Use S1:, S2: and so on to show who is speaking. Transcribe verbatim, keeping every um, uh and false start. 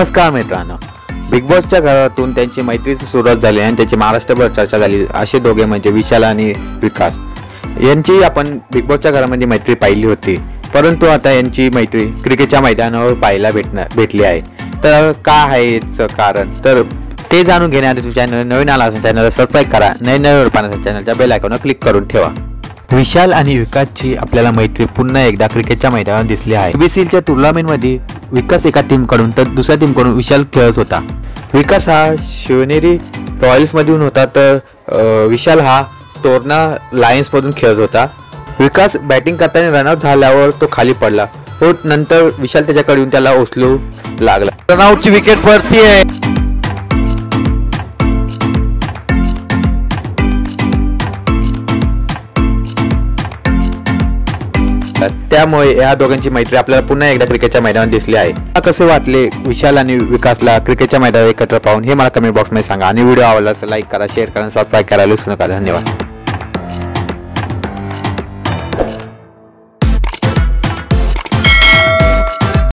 S1: नमस्कार मित्रांनो, बिग बॉसच्या घरातून त्यांची मैत्रीची सुरुवात झाली आणि त्याची महाराष्ट्रभर चर्चा झाली। असे दोघे म्हणजे विशाल आणि विकास यांची आपण बिग बॉसच्या घरामध्ये मैत्री पाहिली होती, परंतु आता यांची मैत्री क्रिकेटच्या मैदानावर पाहायला भेटणार भेटली आहे। तर काय आहे याचं कारण, तर ते जाणून घेण्यासाठी चॅनल नवीन आला असेल चॅनलला सबस्क्राईब करा, नवीन नवीन पाहण्यासाठी चॅनलच्या बेल आयकॉनवर क्लिक करून ठेवा। विशाल आणि विकासची आपल्याला मैत्री पुन्हा एकदा क्रिकेटच्या मैदानावर दिसली आहे। बीसीएलच्या टुर्नामेंटमध्ये विकास एका टीमकडून तर दुसऱ्या टीमकडून विशाल खेळत होता। विकास हा शिवनेरी रॉयल्समधून होता, तर विशाल हा तोरणा लायन्समधून खेळत होता। विकास बॅटिंग करताना रनआउट झाल्यावर तो खाली पडला व नंतर विशाल त्याच्याकडे येऊन त्याला उचलू लागला। रनआउटची विकेट पडती आहे। त्यामुळे या दोघांची मैत्री आपल्याला पुन्हा एकदा क्रिकेटच्या मैदानात दिसली आहे। कसे वाटले विशाल आणि विकासला क्रिकेटच्या मैदानावर एकत्र पाहून हे मला कमेंट बॉक्समध्ये सांगा आणि व्हिडिओ आवडला असेल लाईक करा, शेअर करा, सबस्क्राईब करायला विसरू नका। धन्यवाद।